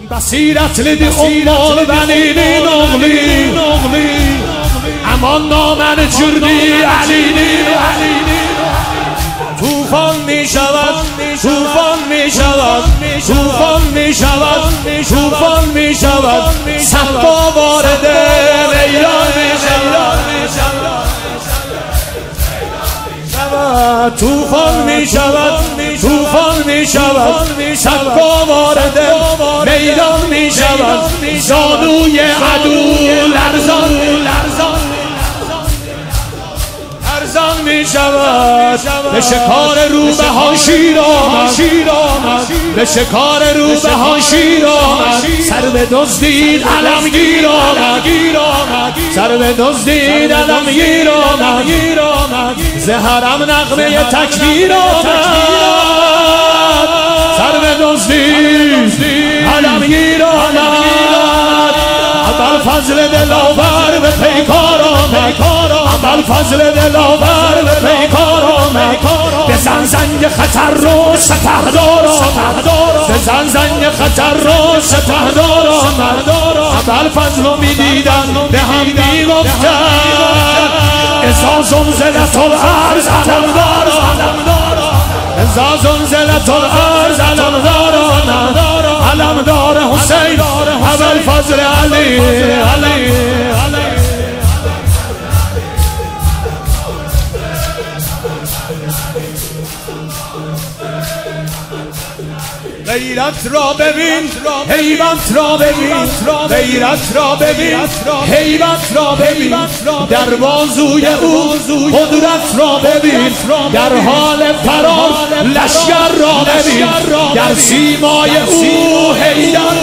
بصیرت لدی امال بنینی نغلی امان نامن جردی علینی توفان می شود توفان می شود توفان می شود توفان می شود صحبا وارد ایران می شود توفان می شود توفان می شود صحبا وارد میدان می شود زانوی عدو لرزان می شود به شکار روبه ها شیر آمد به شکار روبه ها شیر آمد سر به دزدید علمگیر آمد سر به دزدید علمگیر آمد زهرم نغمه تکبیر آمد سر به دزدید علمگیر آمد ابوالفضل دلاور به پیکار آمد ابوالفضل دلاور به پیکار آمد بزن زنگ خطر رو سپهدار آمد بزن زنگ خطر رو سپهدار آمد ابوالفضل رو میدیدن به هم میگفتن اذا زلزلت الارض علمداران اذا زلزلت الارض علمدار حسین ابوالفضل علی غیرت را ببین هیبت را ببین غیرت را ببین هیبت را ببین در بازوی او قدرت را ببین در حال فرار لشکر را ببین در سیمای او حیدر